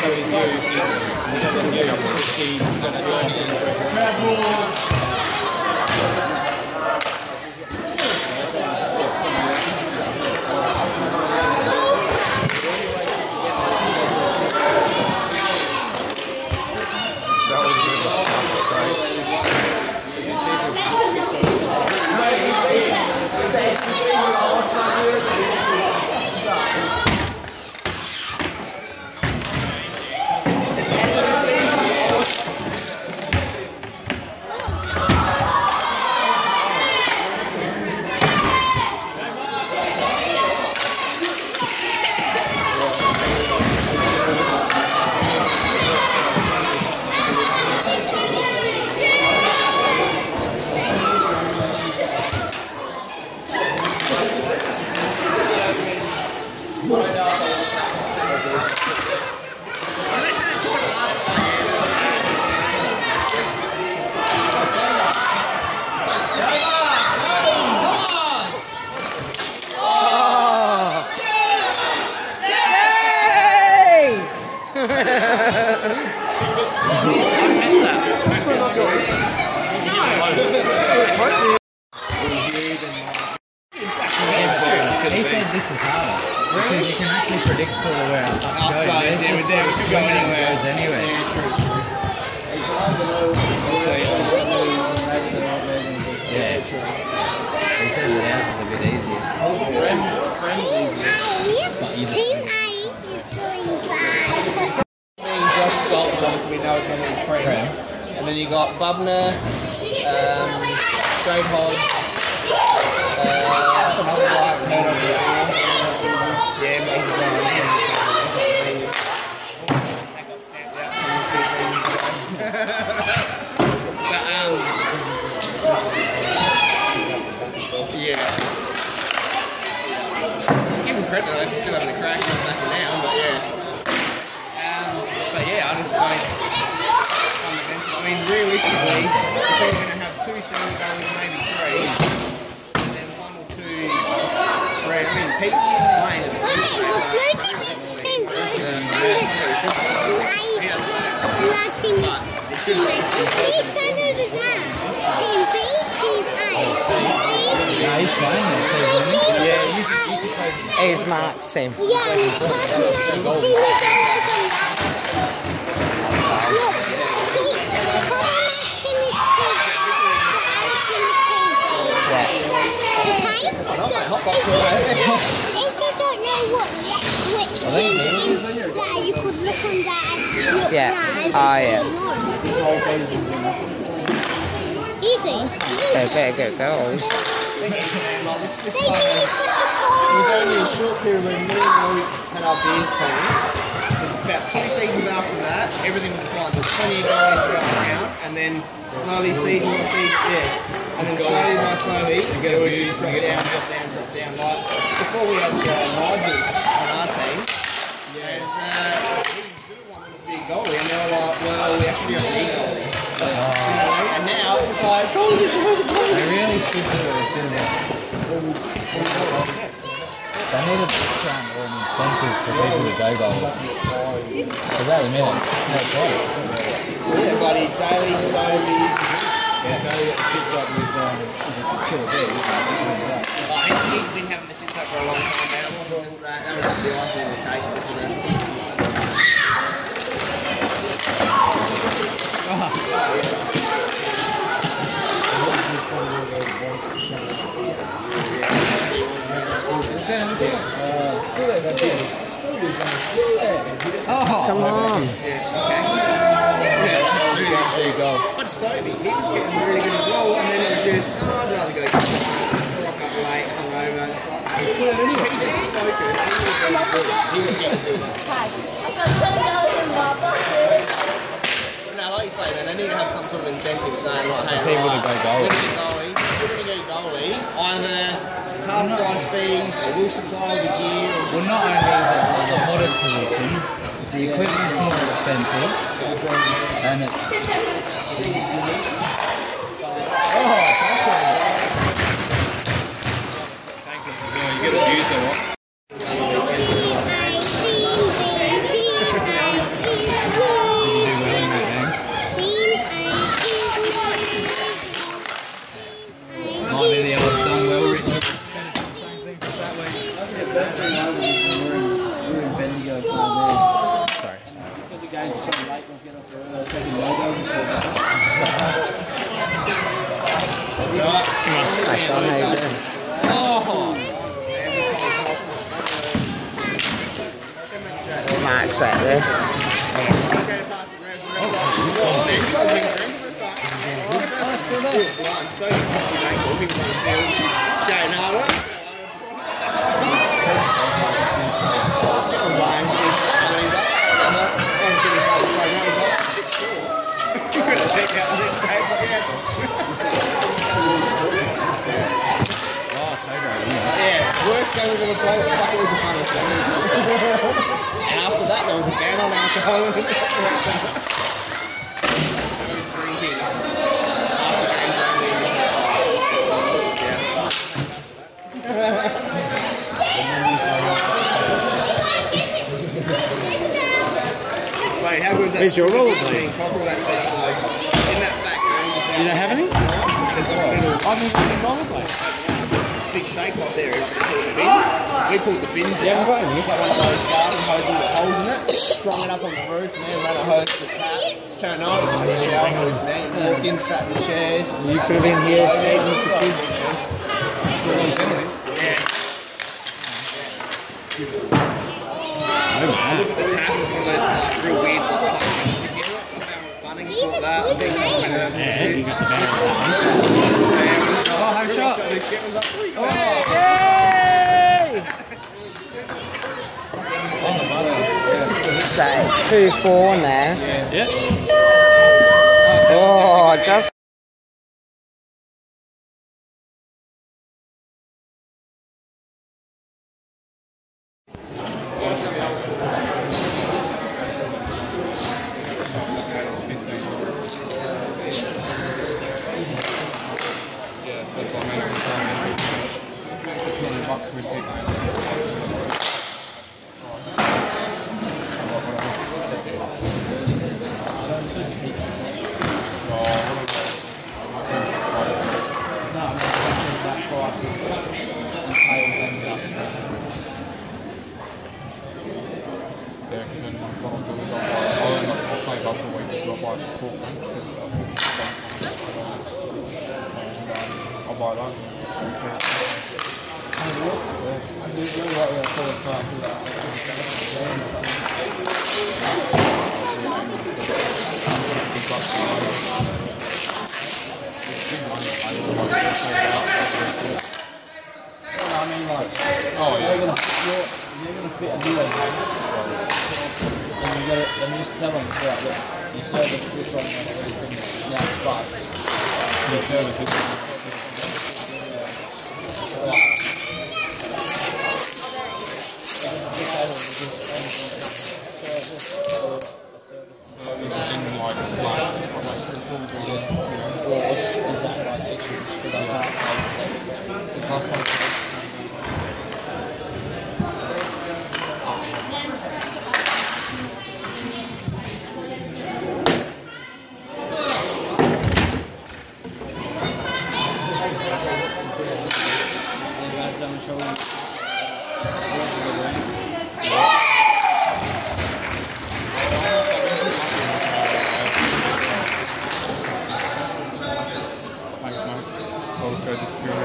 He said this is harder. Because you can actually predict sort of where it's going. We could go anywhere. Anyway. Yeah. He said that ours is a bit easier. Team A is doing fine. Josh Stoltz, obviously we know it's going to be Prem. And then you got Bubner, Jade Hodge, some other guy I've heard of before. Yeah, maybe that got stamped out from the 2 seasons ago. But, yeah. Give him credit though for still having a crack and not backing down, but yeah. But yeah, I just like fundamentally. I mean, realistically, if we're going to have 2 single goals, maybe 3, and then 1 or 2 red. I mean, Pete's playing as a He's playing it. Yeah, he's Mark's team. If you don't know which team you could look on that. Yeah. Oh, yeah. Easy. They're very good goals. They do such a It was only a short period when me and Luke had our beers team. About 2 seasons after that, everything was fine. There was plenty of goals going around, and then slowly, season by season, and then slowly by slowly, it was just drop down. Like before we had Nigel on our team, and he didn't want to be a goalie, and they were like, well, we actually don't need goalies. You know, and now it's just like, goalies are the goalies. They really should do it. They need a discount or an incentive for people to go goals. Because at the minute, no problem. Yeah, buddy, Daly, Stovey. Yeah, Daly got the shits up with Killer B. He'd been having the shits up for a long time, man. It wasn't just that. That was just the icing on the cake, wasn't it? Oh, come on. There you go. But Stovey, he was getting really good as well, and then it was just, I'd rather go rock up late, hungover. It's like, he just focused. He was getting good. I've got 2 goals in my bucket. Now, like you say, man, they need to have some sort of incentive saying, like, hey, people to go goalie. We're going to get a goalie, either half price fees, or we'll supply the gear, or just... Well, not only is it the hottest position, the equipment's more expensive, and it's... You get a juice or what? Sorry. Because the game's so late, let's get us early. Taking logos and all that. Hi Sean, how you doing? Mark's out there. Worst game we've ever played, fuck, it was the funnest game. And after that, there was a ban on alcohol. No drinking. After games only. Wait, how good is that? Where's your rollerblades? In that back room. You don't have any? There's like a little... I've been putting rollerblades. Big shake up there, like they pulled the bins. We pulled the bins You haven't out. got any? Got one of those garden hoses with holes in it, strung it up on the roof, and then ran a hose to the tap. Turned on, it's just a shower roof, man. Walked in, sat in the chairs. You could have been here skating with the kids. Yeah. Look at the tap, it's one of those like, real weird like, things together. Bunnings bought that. I think You got the banner. oh, high shot. So 2-4 now. Yeah. Oh, just. That's what I mean. $200 we'd pick. Yeah, because then what I'll do is I'll save up a week to buy the full thing because I'll buy that. Oh yeah. You're gonna fit a deal. And you just tell them that you service this one now it's fast. The service is in like flat. Yeah, is that like extra? Because I can't the last time Thanks, mate. I'll just go disappear.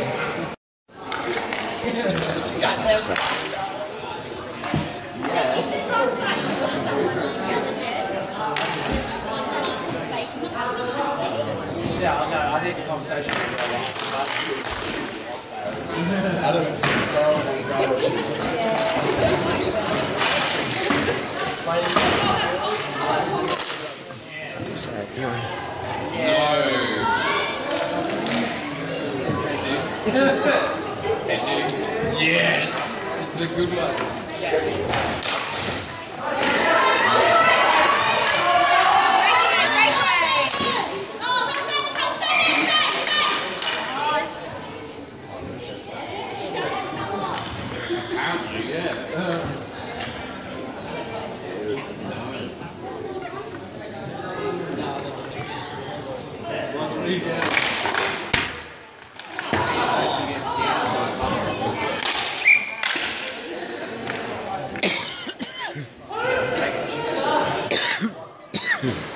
Yeah, I know. I think the conversation would be a lot. Yeah, it's a good one. Bye.